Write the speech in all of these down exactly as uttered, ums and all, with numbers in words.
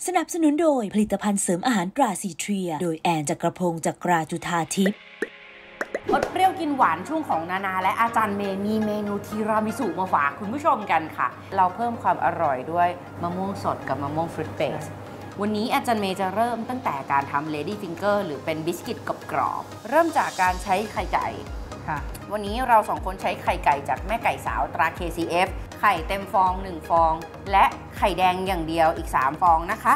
สนับสนุนโดยผลิตภัณฑ์เสริมอาหารตราซีเทรียโดยแอนจักรพงศ์จักราจุธาทิพย์อดเปรี้ยวกินหวานช่วงของนานาและอาจารย์เมย์มีเมนูทีรามิสุมาฝากคุณผู้ชมกันค่ะเราเพิ่มความอร่อยด้วยมะม่วงสดกับมะม่วงฟรุตเบสวันนี้อาจารย์เมย์จะเริ่มตั้งแต่การทำ Lady Finger หรือเป็นบิสกิตกรอบๆเริ่มจากการใช้ไข่ไก่วันนี้เราสองคนใช้ไข่ไก่จากแม่ไก่สาวตรา เค ซี เอฟ ไข่เต็มฟองหนึ่งฟองและไข่แดงอย่างเดียวอีกสามฟองนะคะ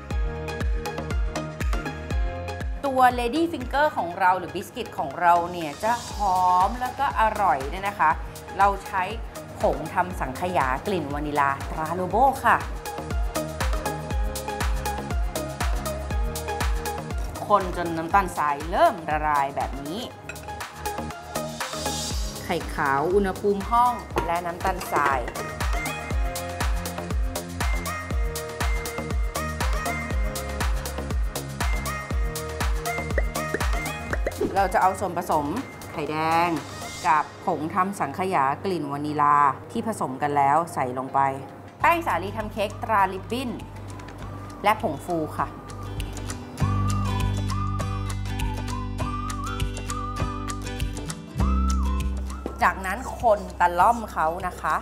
ตัว Lady Finger ของเราหรือบิสกิตของเราเนี่ยจะหอมแล้วก็อร่อยเนี่ยนะคะเราใช้ผงทำสังขยากลิ่นวานิลาตราโลโบค่ะคนจนน้ำตาลทรายเริ่มละลายแบบนี้ไข่ขาวอุณหภูมิห้องและน้ำตาลทรายเราจะเอาส่วนผสมไข่แดงกับผงทำสังขยากลิ่นวานิลาที่ผสมกันแล้วใส่ลงไปแป้งสาลีทำเค้กตราลิบบิ้นและผงฟูค่ะจากนั้นคนตะล่อมเขานะคะ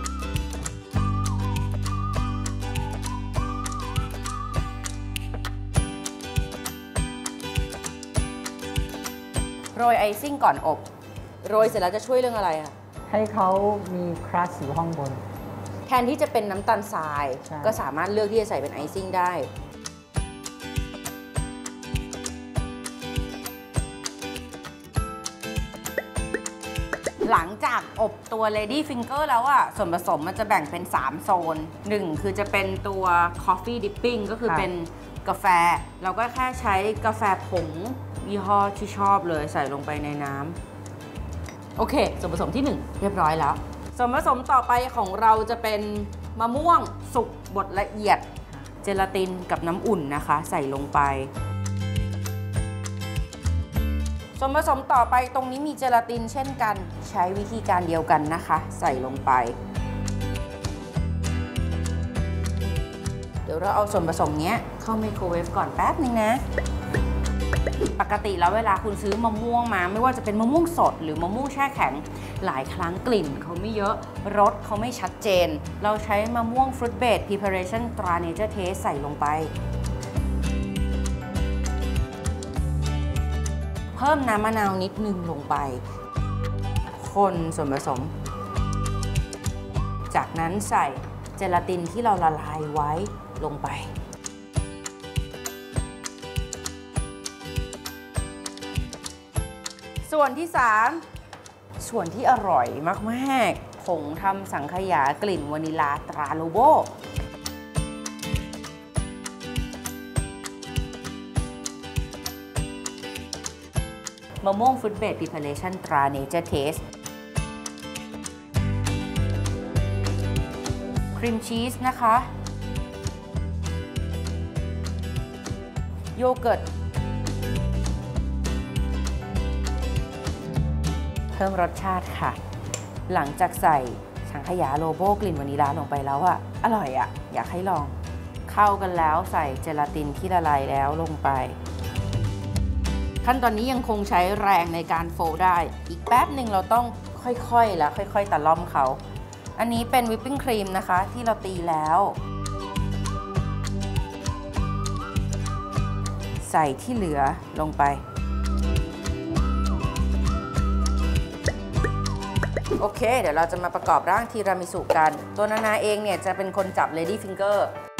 โรยไอซิ่งก่อนอบโรยเสร็จแล้วจะช่วยเรื่องอะไรอะให้เขามีครัสอยู่ข้างบนแทนที่จะเป็นน้ำตาลทรายก็สามารถเลือกที่จะใส่เป็นไอซิ่งได้หลังจากอบตัว Lady Finger แล้วอะส่วนผสมมันจะแบ่งเป็นสามโซนหนึ่งคือจะเป็นตัว Coffee Dipping ก็คือเป็นกาแฟเราก็แค่ใช้กาแฟผงยี่ห้อที่ชอบเลยใส่ลงไปในน้ำโอเคส่วนผสมที่หนึ่งเรียบร้อยแล้วส่วนผสมต่อไปของเราจะเป็นมะม่วงสุกบดละเอียดเจลาตินกับน้ำอุ่นนะคะใส่ลงไปส่วนผสมต่อไปตรงนี้มีเจลาตินเช่นกันใช้วิธีการเดียวกันนะคะใส่ลงไปเดี๋ยวเราเอาส่วนผสมนี้เข้าไมโครเวฟก่อนแป๊บนึงนะปกติแล้วเวลาคุณซื้อมะม่วงมาไม่ว่าจะเป็นมะม่วงสดหรือมะม่วงแช่แข็งหลายครั้งกลิ่นเขาไม่เยอะรสเขาไม่ชัดเจนเราใช้มะม่วงฟรุตเบส Preparation ตรา Nature Taste ใส่ลงไปเพิ่มน้ำมะนาวนิดนึงลงไปคนส่วนผสมจากนั้นใส่เจลาตินที่เราละลายไว้ลงไปส่วนที่สามส่วนที่อร่อยมากๆผงทำสังขยากลิ่นวานิลาตราโลโบมะม่วงฟรุตเบส Preparation ตรา Nature Taste ครีมชีสนะคะโยเกิร์ตเพิ่มรสชาติค่ะหลังจากใส่สังขยาโลโบกลิ่นวานิลาลงไปแล้วอะอร่อยอะอยากให้ลองเข้ากันแล้วใส่เจลาตินที่ละลายแล้วลงไปขั้นตอนนี้ยังคงใช้แรงในการโฟลได้อีกแป๊บหนึ่งเราต้องค่อยๆแล้วค่อยๆตะล่อมเขาอันนี้เป็นวิปปิ้งครีมนะคะที่เราตีแล้วใส่ที่เหลือลงไปโอเคเดี๋ยวเราจะมาประกอบร่างทีรามิสุกันตัวนานาเองเนี่ยจะเป็นคนจับ Lady Finger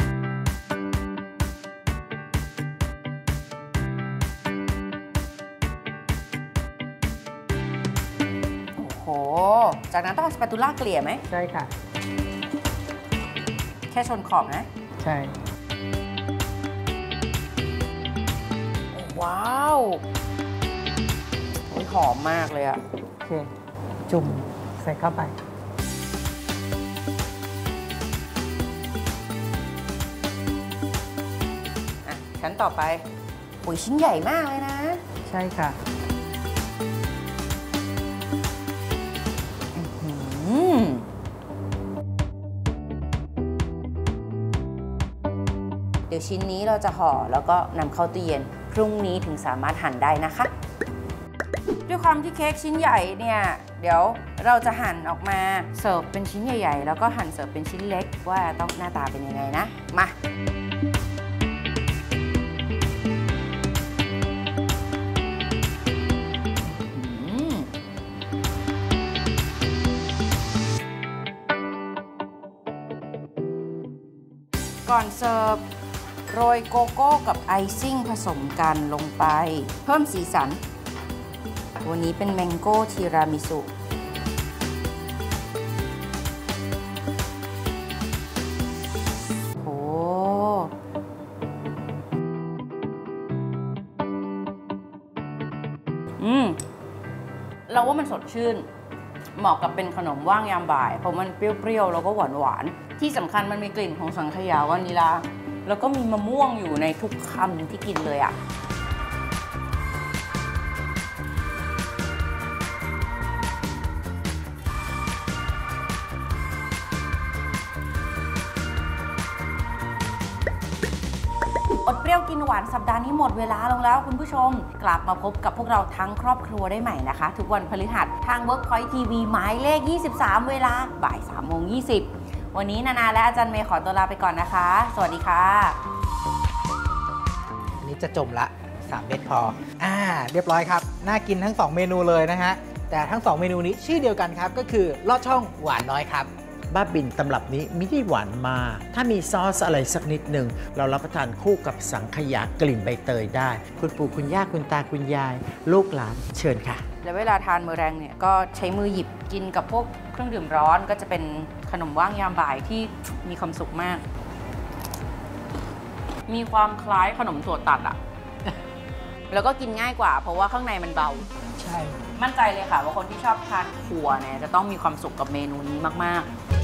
โอ้จากนั้นต้องเอาสปาตูล่าเกลี่ยไหมใช่ค่ะแค่ชนขอบนะใช่ว้าวหอมมากเลยอะโอเคจุ่มใส่เข้าไปอ่ะชั้นต่อไปปุ๋ยชิ้นใหญ่มากเลยนะใช่ค่ะอืม อเดี๋ยวชิ้นนี้เราจะห่อแล้วก็นำเข้าตู้เย็นพรุ่งนี้ถึงสามารถหั่นได้นะคะด้วยความที่เค้กชิ้นใหญ่เนี่ยเดี๋ยวเราจะหั่นออกมาเสิร์ฟเป็นชิ้นใหญ่ๆแล้วก็หั่นเสิร์ฟเป็นชิ้นเล็กว่าต้องหน้าตาเป็นยังไงนะมาก่อนเสิร์ฟโรยโกโก้กับไอซิ่งผสมกันลงไปเพิ่มสีสันวันนี้เป็นแมงโก้ทีรามิสุโอ้อืมเราว่ามันสดชื่นเหมาะกับเป็นขนมว่างยามบ่ายเพราะมันเปรี้ยวๆแล้วก็หวานๆที่สำคัญมันมีกลิ่นของสังขยาวานิลาแล้วก็มีมะม่วงอยู่ในทุกคำที่กินเลยอะอดเปรี้ยวกินหวานสัปดาห์นี้หมดเวลาลงแล้วคุณผู้ชมกลับมาพบกับพวกเราทั้งครอบครัวได้ใหม่นะคะทุกวันพฤหัสทาง Workpoint ที วี หมายเลขยี่สิบสามเวลาบ่ายสามโมงยี่สิบวันนี้นานาและอาจารย์เมย์ขอตัวลาไปก่อนนะคะสวัสดีค่ะอันนี้จะจมละสามเม็ดพออ่าเรียบร้อยครับน่ากินทั้งสองเมนูเลยนะฮะแต่ทั้งสองเมนูนี้ชื่อเดียวกันครับก็คือลอดช่องหวานน้อยครับบ้าบินตำรับนี้ไม่ได้หวานมากถ้ามีซอสอะไรสักนิดหนึ่งเรารับประทานคู่กับสังขยากลิ่นใบเตยได้คุณปู่คุณย่าคุณตาคุณยายลูกหลานเชิญค่ะแล้วเวลาทานมื้อแรงเนี่ยก็ใช้มือหยิบกินกับพวกเครื่องดื่มร้อนก็จะเป็นขนมว่างยามบ่ายที่มีความสุขมากมีความคล้ายขนมถั่วตัดอะแล้วก็กินง่ายกว่าเพราะว่าข้างในมันเบาใช่มั่นใจเลยค่ะว่าคนที่ชอบทานถั่วเนี่ยจะต้องมีความสุขกับเมนูนี้มากๆ